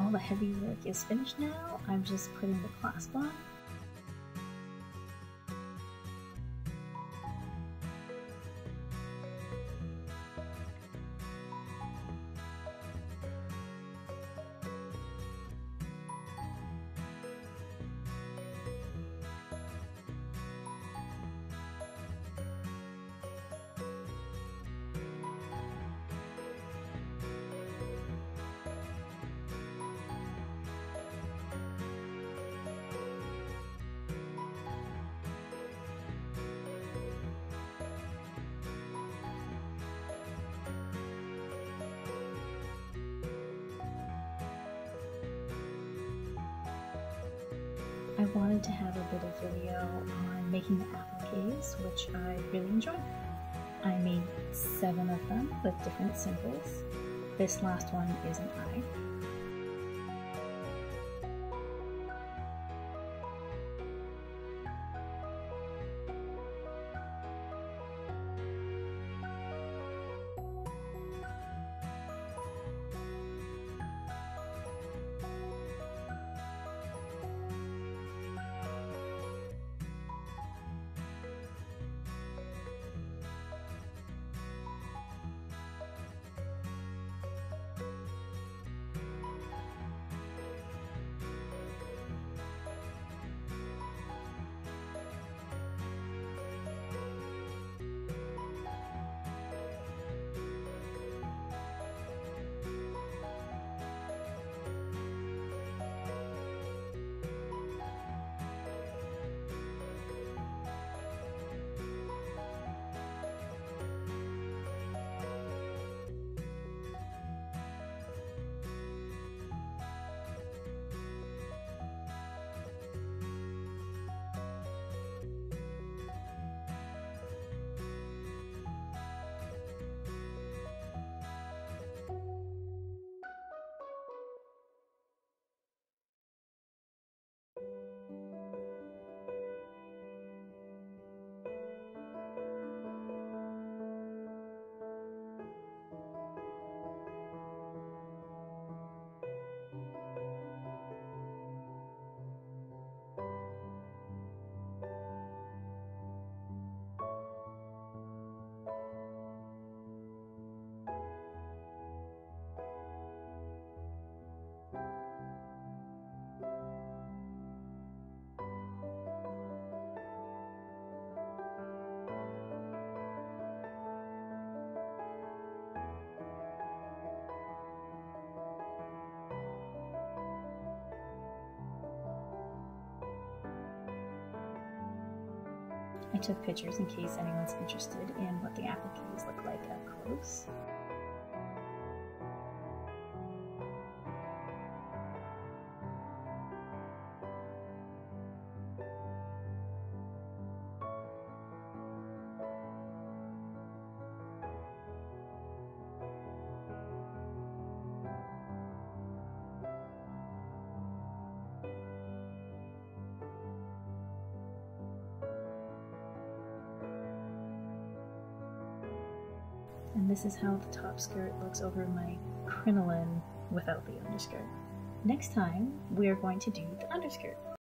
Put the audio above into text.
all the heavy work is finished now, I'm just putting the clasp on. I wanted to have a bit of video on making the appliques, which I really enjoyed. I made 7 of them with different symbols. This last one is an eye. I took pictures in case anyone's interested in what the appliques look like up close. And this is how the top skirt looks over my crinoline without the underskirt. Next time, we are going to do the underskirt.